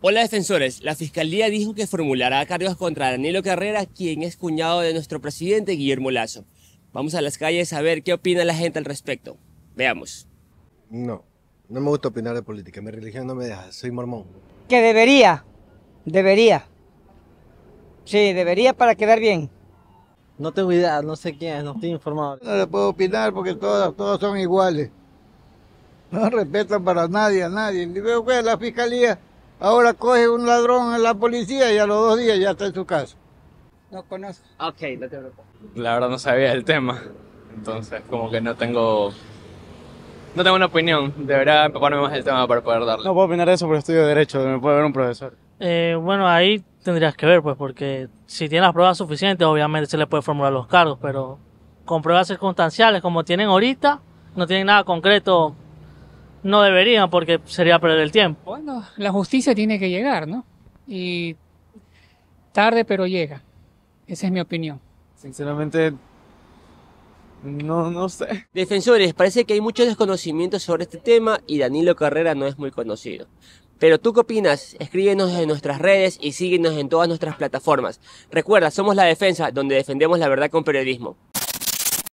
Hola defensores, la Fiscalía dijo que formulará cargos contra Danilo Carrera, quien es cuñado de nuestro presidente Guillermo Lasso. Vamos a las calles a ver qué opina la gente al respecto. Veamos. No, no me gusta opinar de política, mi religión no me deja, soy mormón. Que debería. Sí, debería para quedar bien. No tengo idea, no sé quién es, no estoy informado. No le puedo opinar porque todos son iguales. No respetan para nadie, a nadie. Y veo que la fiscalía ahora coge un ladrón en la policía y a los 2 días ya está en su casa. No conozco. Ok, no te preocupes. La verdad no sabía el tema, entonces como que no tengo una opinión. Debería empaparme más del tema para poder darle. No puedo opinar de eso porque estudio Derecho, me puede ver un profesor. Bueno, ahí tendrías que ver, pues, porque si tiene las pruebas suficientes, obviamente se le puede formular los cargos, pero con pruebas circunstanciales como tienen ahorita, no tienen nada concreto, no deberían, porque sería perder el tiempo. Bueno, la justicia tiene que llegar, ¿no? Y tarde, pero llega. Esa es mi opinión. Sinceramente, no sé. Defensores, parece que hay mucho desconocimiento sobre este tema y Danilo Carrera no es muy conocido. Pero ¿tú qué opinas? Escríbenos en nuestras redes y síguenos en todas nuestras plataformas. Recuerda, somos La Defensa, donde defendemos la verdad con periodismo.